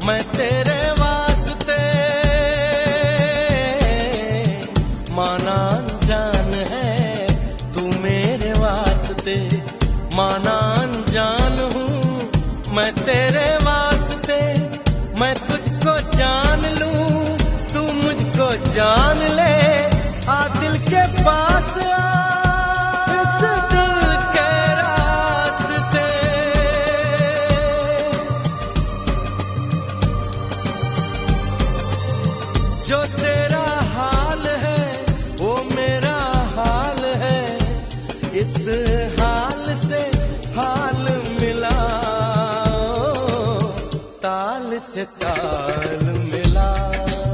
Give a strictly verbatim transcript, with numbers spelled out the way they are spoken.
मैं तेरे वास्ते माना अनजान है, तू मेरे वास्ते माना अनजान हूँ मैं तेरे वास्ते। मैं तुझको जान लूं, तू मुझको जान ले, आ दिल के पास आ, इस दिल के रास्ते। जो तेरा हाल है वो मेरा हाल है, इस हाल से हाल मिला, ताल से ताल मिला।